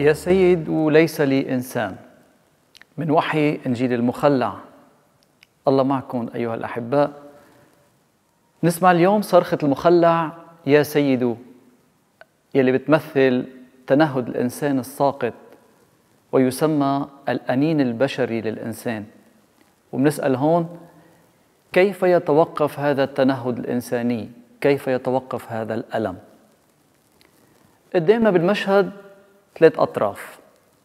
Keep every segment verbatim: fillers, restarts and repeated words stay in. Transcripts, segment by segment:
يا سيد ليس لي إنسان، من وحي إنجيل المخلع. الله معكم أيها الأحباء. نسمع اليوم صرخة المخلع يا سيد، يلي بتمثل تنهد الإنسان الساقط ويسمى الأنين البشري للإنسان. وبنسأل هون كيف يتوقف هذا التنهد الإنساني؟ كيف يتوقف هذا الألم؟ قدامنا بالمشهد ثلاث أطراف،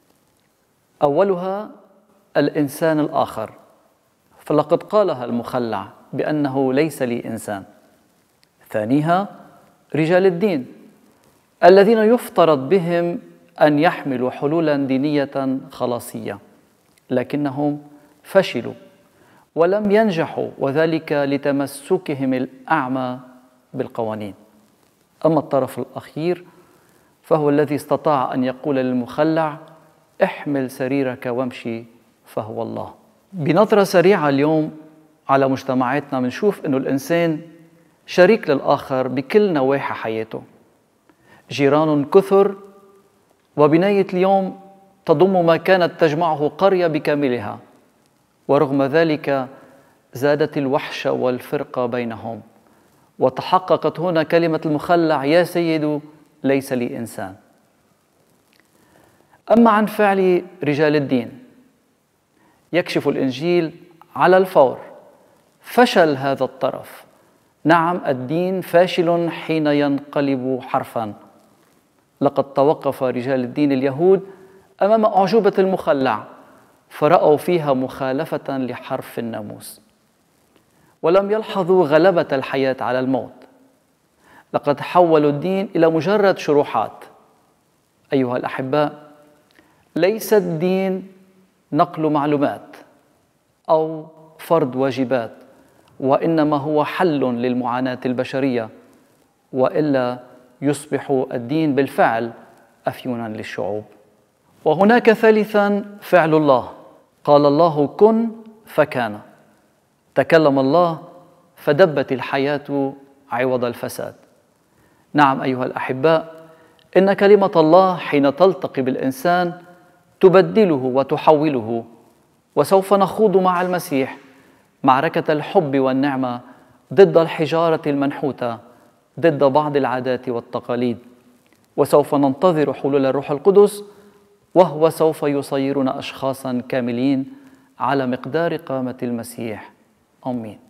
أولها الإنسان الآخر، فلقد قالها المخلع بأنه ليس لي إنسان. ثانيها رجال الدين الذين يفترض بهم أن يحملوا حلولا دينية خلاصية، لكنهم فشلوا ولم ينجحوا، وذلك لتمسكهم الأعمى بالقوانين. أما الطرف الأخير فهو الذي استطاع أن يقول للمخلع احمل سريرك وامشي، فهو الله. بنظرة سريعة اليوم على مجتمعاتنا بنشوف أنه الإنسان شريك للآخر بكل نواحي حياته، جيران كثر، وبناية اليوم تضم ما كانت تجمعه قرية بكاملها، ورغم ذلك زادت الوحشة والفرقة بينهم، وتحققت هنا كلمة المخلع يا سيد ليس لي إنسان. أما عن فعل رجال الدين يكشف الإنجيل على الفور فشل هذا الطرف. نعم، الدين فاشل حين ينقلب حرفاً. لقد توقف رجال الدين اليهود أمام أعجوبة المخلع فرأوا فيها مخالفة لحرف الناموس، ولم يلحظوا غلبة الحياة على الموت. لقد حولوا الدين إلى مجرد شروحات. أيها الأحباء، ليس الدين نقل معلومات أو فرض واجبات، وإنما هو حل للمعاناة البشرية، وإلا يصبح الدين بالفعل أفيوناً للشعوب. وهناك ثالثاً فعل الله. قال الله كن فكان. تكلم الله فدبت الحياة عوض الفساد. نعم أيها الأحباء، إن كلمة الله حين تلتقي بالإنسان تبدله وتحوله، وسوف نخوض مع المسيح معركة الحب والنعمة ضد الحجارة المنحوتة، ضد بعض العادات والتقاليد، وسوف ننتظر حلول الروح القدس، وهو سوف يصيرنا أشخاصاً كاملين على مقدار قامة المسيح. آمين.